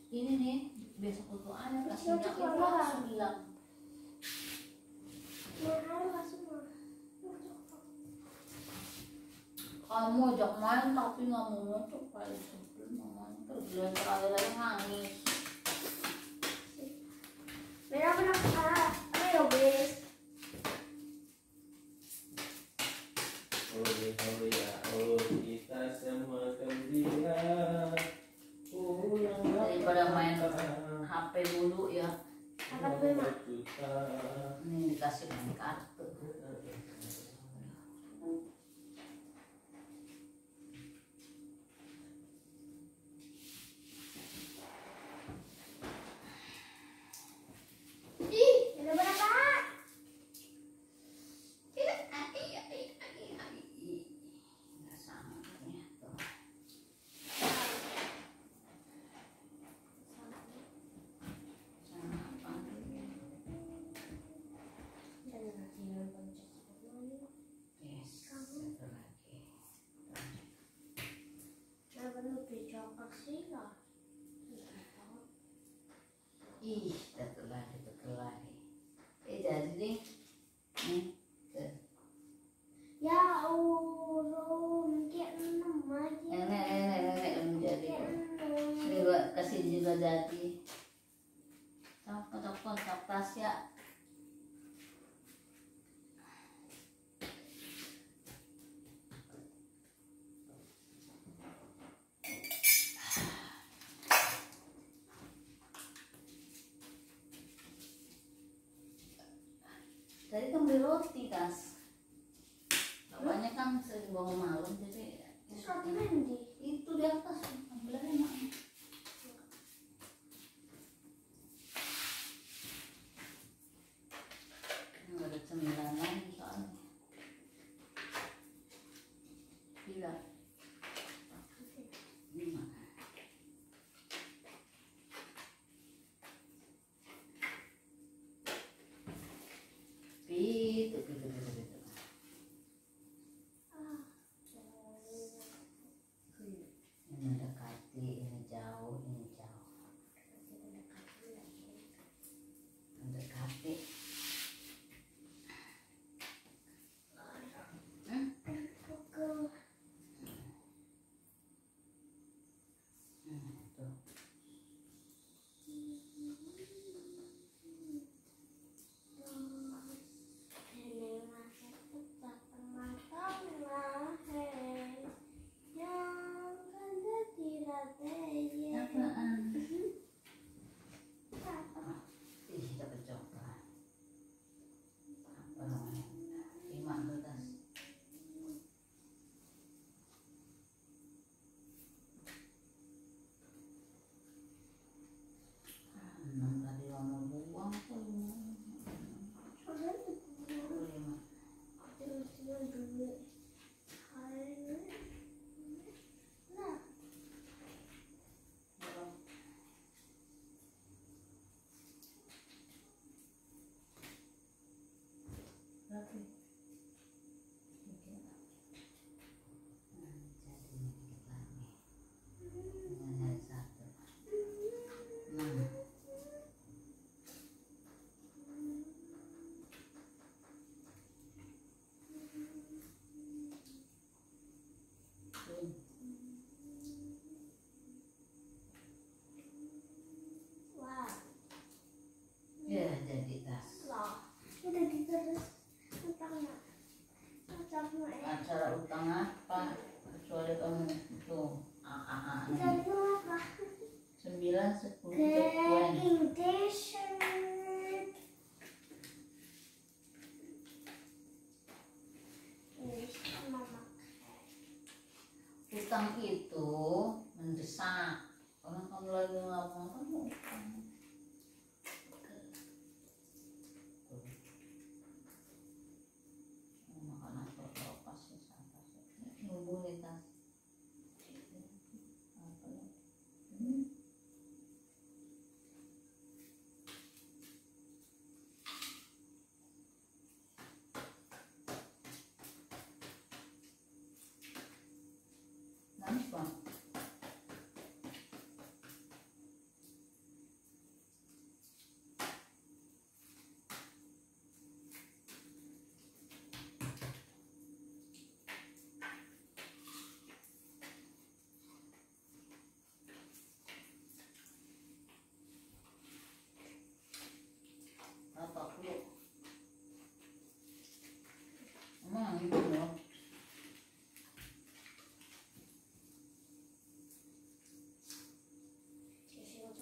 ini nih besok itu air kasih itu langsung hilang. Kamu ajak main tapi nggak mau ngocok kayak sebelum mamanya kerjaan terakhir aja nangis. Merah apa ya guys? Kita semua gembira daripada main HP dulu ya. Apa tuh mak? Ini dikasih main kartu. Ada berapa? Nggak sama ternyata. Sama apa? Yes, satu lagi. Ih, satu lagi. Jadi nih, tuh. Ya Allah, mungkin 6 aja. Nenek menjadi. Juga kasih juga jadi. Sama kontak Tasya. Tadi kan beli roti kas. Bapaknya kan sering bawa malam jadi Terus roti mandi. itu di atas ambil aja mak. Nggak ada cemilan lagi soalnya. Gila. Ini mana? Itu.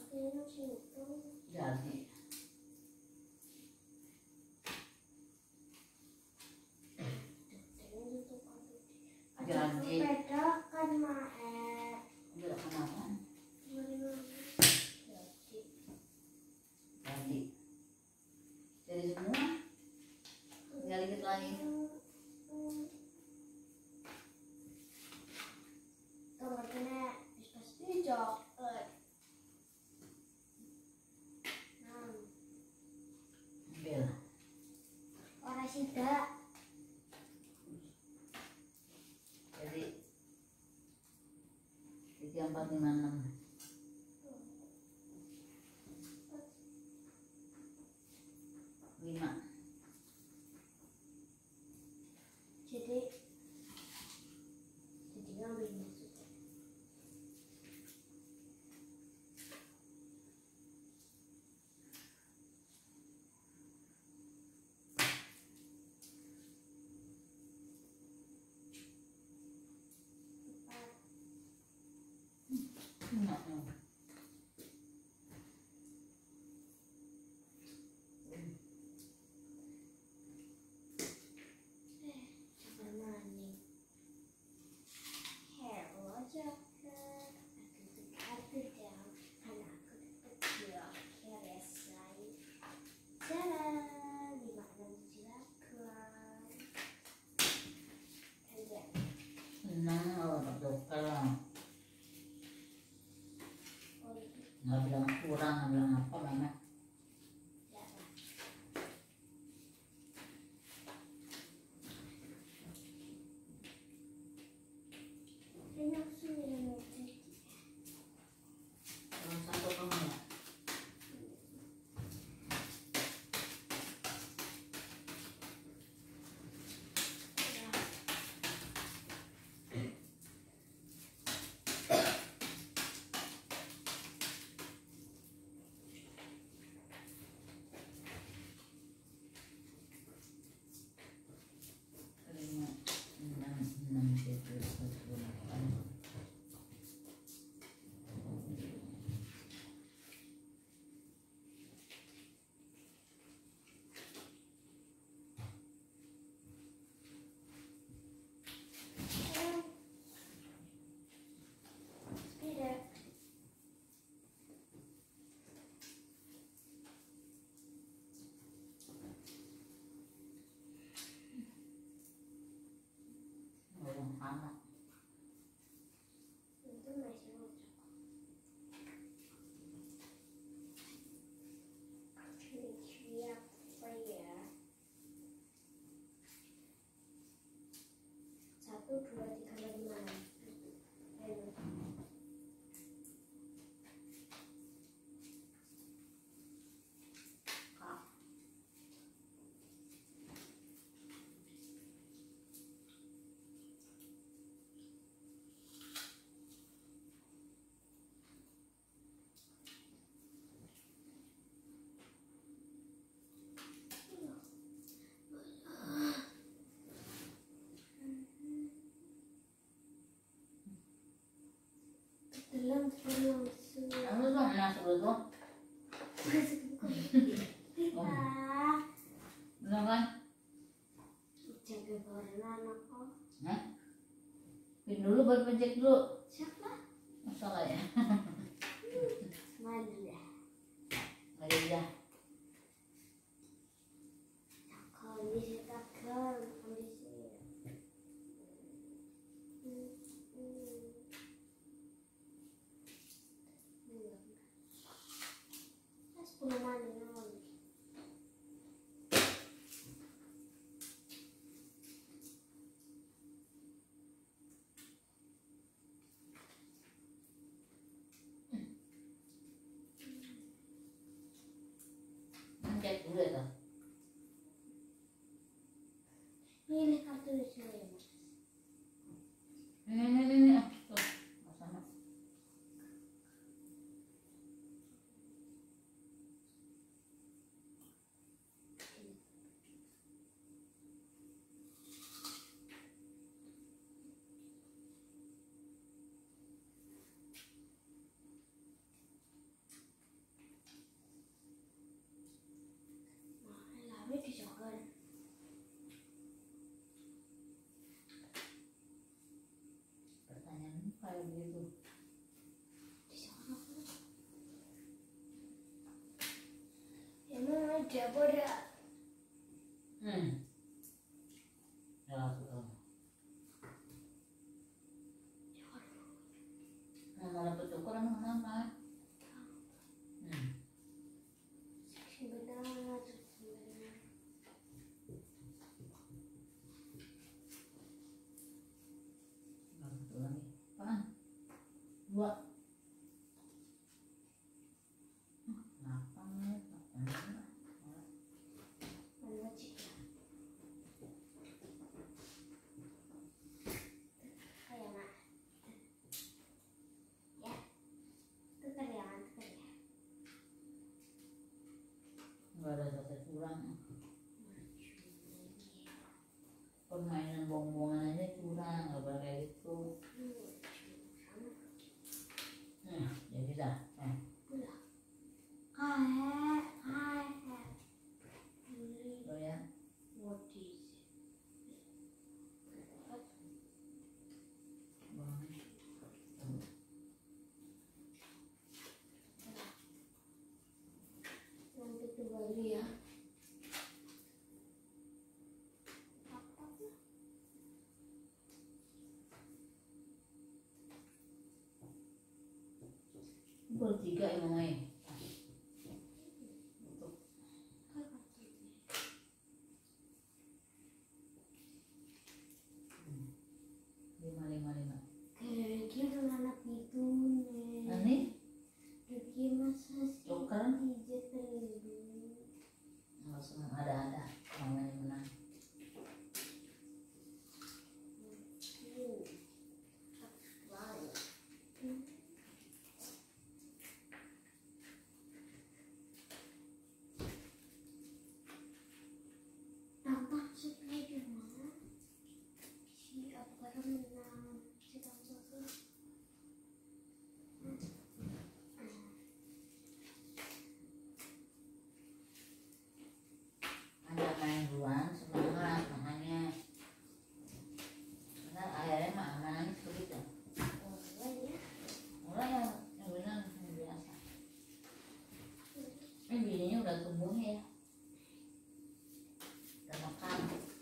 Ini situ. Jadi Jadi. Sepeda kan mae. udah kenapa? Jadi semua tinggal dikit lagi. Kalau kena pasti coklat. Ambil. Orang tidak. Jadi 3, 4, 5, 6. Jadi ngambil maksudnya. Enggak mau. Coba maning. Hello Joker. Aku down. Anakku kecil. Keresai. Jalan. Di mana silakan. Aja. Senang kalau dokter Oh itu. nggak bilang kurang, nggak bilang apa banyak. Enak sih yang Kalau satu kamu ya. Lima, enam, 7, 8. tidak. Orang anak. Itu masih lucu. Siapa ya? 1, 2, 3, 5. Ayo. Kak. Dalam langsung. Kamu tuh masuk itu, Ah, bener kan? jaga karena anakku. Pin dulu baru pencet dulu. Siapa? Masalah ya. Mana ya? Lagi dia. Kondisi takkan kondisi. Sepuluh mana? Pencet dulu ya. Ini kartu saya. Ini. Tuh, sama. Boda. Ya, betul. Mau dapat ukuran mana? Sebenarnya. Satu lagi. Apaan? Dua. Kenapa nih? Mana cik? Kayak nak. Ya. Tukar ya. Nggak ada satu curang. Permainan bongbongan aja curang, nggak boleh kayak gitu. Ya bisa. Lo ya. Nanti kembali ya. Bertiga ya main. Lima. Kayak anak itu nih. Nanti Kayak masa sih? Joker Pijat terlalu. langsung ada namanya menang. Tampak sekali gimana? Si apa menang? Si tampak tuh. Ada main duluan semangat makanya. Karena akhirnya mah nangis begitu. Mulai yang benar yang biasa. Ini bininya udah tumbuh ya. Udah makan.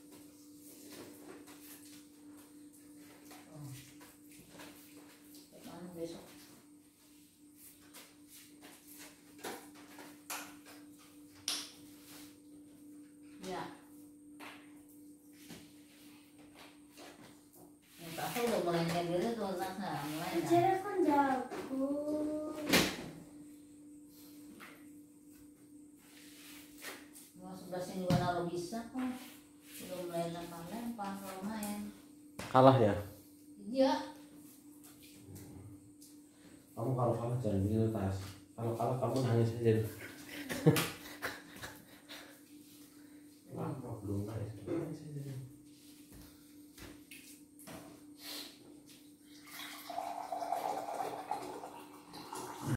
Mana besok? Ya. Aku udah mulai kayak gitu tuh mulai dah. Bicara kan jago. Mau sebelah sini juga naruh bisa kok. Udah mulai lempar kalau main. Kalah ya? Iya. Kamu kalau kalah jangan bikin tas. Kalau kalah kamu nangis aja.